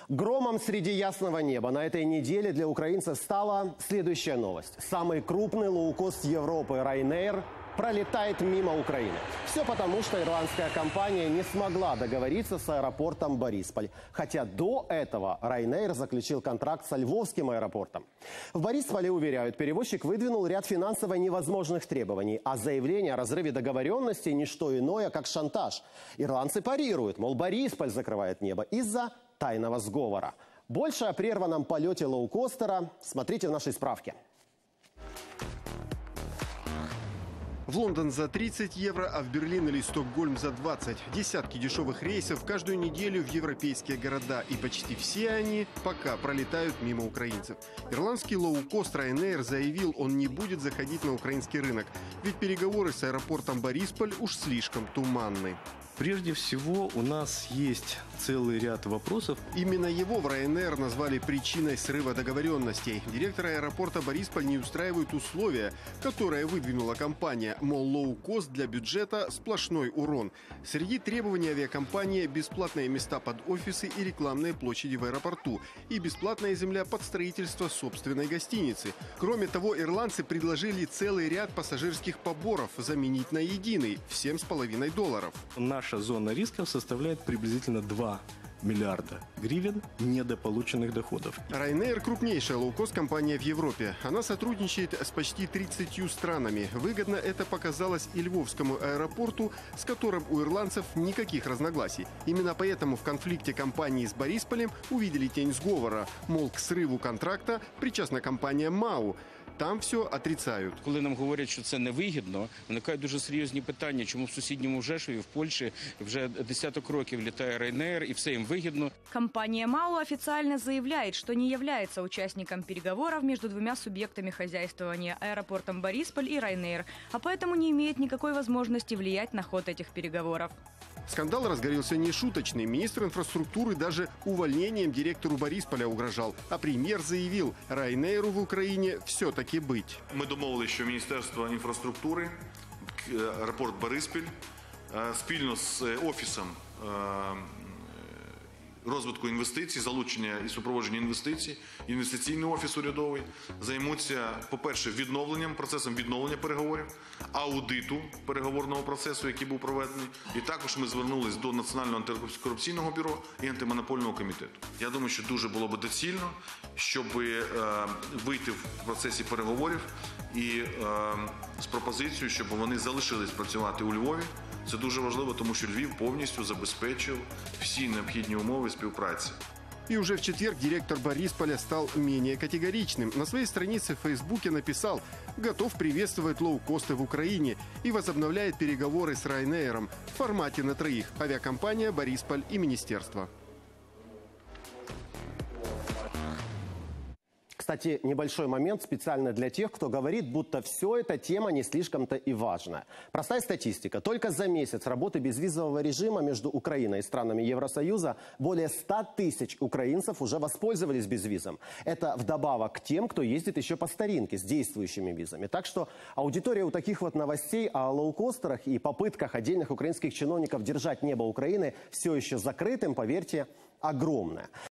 Громом среди ясного неба на этой неделе для украинцев стала следующая новость. Самый крупный лоукост Европы Ryanair пролетает мимо Украины. Все потому, что ирландская компания не смогла договориться с аэропортом Борисполь. Хотя до этого Ryanair заключил контракт со Львовским аэропортом. В Борисполе, уверяют, перевозчик выдвинул ряд финансово невозможных требований. А заявление о разрыве договоренности – не что иное, как шантаж. Ирландцы парируют, мол, Борисполь закрывает небо из-за тайного сговора. Больше о прерванном полете лоукостера смотрите в нашей справке. В Лондон за 30 евро, а в Берлин или Стокгольм за 20. Десятки дешевых рейсов каждую неделю в европейские города. И почти все они пока пролетают мимо украинцев. Ирландский лоукост Ryanair заявил, он не будет заходить на украинский рынок. Ведь переговоры с аэропортом Борисполь уж слишком туманны. Прежде всего, у нас есть целый ряд вопросов. Именно его в Ryanair назвали причиной срыва договоренностей. Директор аэропорта Борисполь не устраивает условия, которые выдвинула компания. Мол, лоукост для бюджета – сплошной урон. Среди требований авиакомпании – бесплатные места под офисы и рекламные площади в аэропорту. И бесплатная земля под строительство собственной гостиницы. Кроме того, ирландцы предложили целый ряд пассажирских поборов заменить на единый в $7,5. Наша зона риска составляет приблизительно 2 миллиарда гривен недополученных доходов. Ryanair – крупнейшая лоукост-компания в Европе. Она сотрудничает с почти 30 странами. Выгодно это показалось и Львовскому аэропорту, с которым у ирландцев никаких разногласий. Именно поэтому в конфликте компании с Борисполем увидели тень сговора. Мол, к срыву контракта причастна компания МАУ. Там все отрицають. Коли нам говорять, що це невигідно, виникають дуже серйозні питання, чому в сусідньому Жешові, в Польщі, вже десяток років літає Ryanair, и все им выгодно. Компания МАУ официально заявляет, что не является участником переговоров между двумя субъектами хозяйствования – аэропортом Борисполь и Ryanair, а поэтому не имеет никакой возможности влиять на ход этих переговоров. Скандал разгорелся нешуточный. Министр инфраструктуры даже увольнением директору Борисполя угрожал. А премьер заявил, Ryanair'у в Україні все-таки быть. Ми домовилися, що Міністерство інфраструктури, аеропорт Бориспіль, спільно з Офісом розвитку інвестицій, залучення і супроводження інвестицій, інвестиційний офіс урядовий, займуться, по-перше, процесом відновлення переговорів, аудиту переговорного процесу, який був проведений. І також ми звернулись до Національного антикорупційного бюро і антимонопольного комітету. Я думаю, що дуже було б доцільно, щоб вийти в процесі переговорів і з пропозицією, щоб вони залишились працювати у Львові. Це дуже важливо, тому що Львів повністю забезпечив всі необхідні умови співпраці. И уже в четверг директор Борисполя стал менее категоричным. На своей странице в Фейсбуке написал: готов приветствовать лоукосты в Украине и возобновляет переговоры с Ryanair'ом в формате на троих: авиакомпания, Борисполь и министерство. Кстати, небольшой момент специально для тех, кто говорит, будто все эта тема не слишком-то и важная. Простая статистика. Только за месяц работы безвизового режима между Украиной и странами Евросоюза более 100 тысяч украинцев уже воспользовались безвизом. Это вдобавок к тем, кто ездит еще по старинке с действующими визами. Так что аудитория у таких вот новостей о лоукостерах и попытках отдельных украинских чиновников держать небо Украины все еще закрытым, поверьте, огромная.